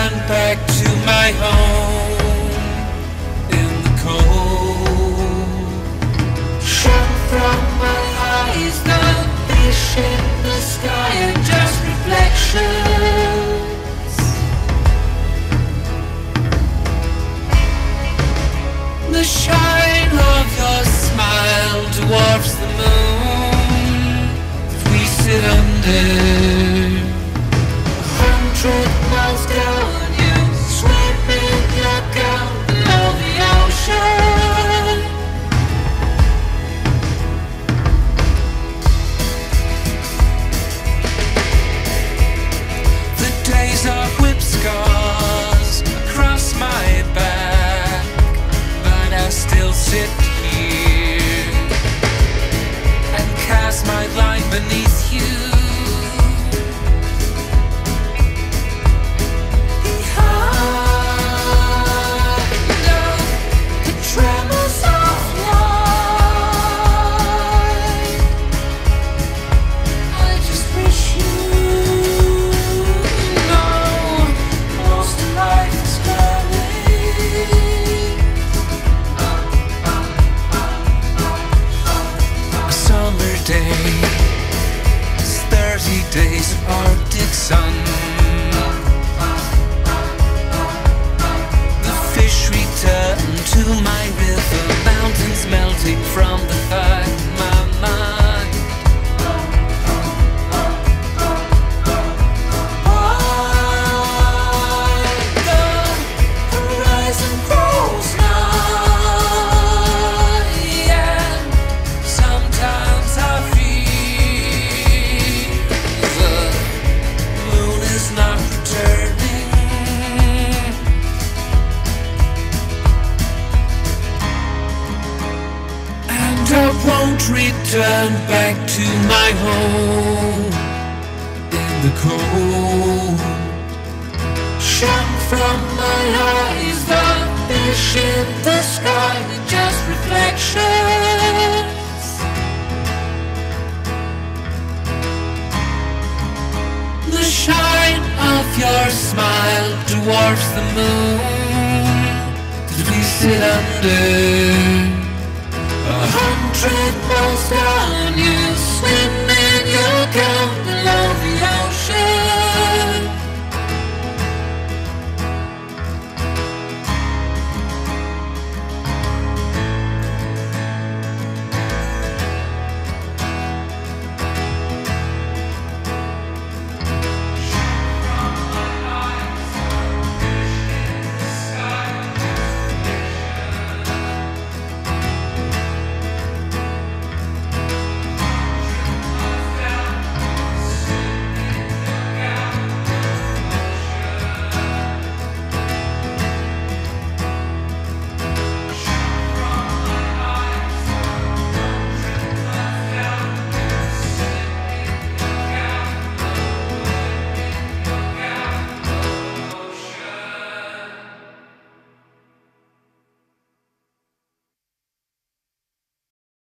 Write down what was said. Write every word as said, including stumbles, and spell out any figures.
return back to my home in the cold. Shone from my eyes, the fish in the sky are just reflections. The shine of your smile dwarfs the moon if we sit under. Hundred miles down, you swim in your gown below the ocean. The days are whip scars across my back, but I still sit here and cast my line beneath you. Tremors of light. I just wish you know most of life is coming. A summer day is thirty days of Arctic sun. The fish return to my river, mountains melting from the back of my mind. Why the horizon grows nigh, and sometimes I feel the moon is not returning. I won't return back to my home in the cold. Shone from my eyes, the fish in the sky are just reflections. The shine of your smile dwarfs the moon that we sit under. A hundred miles down, you swim in your gown below the ocean.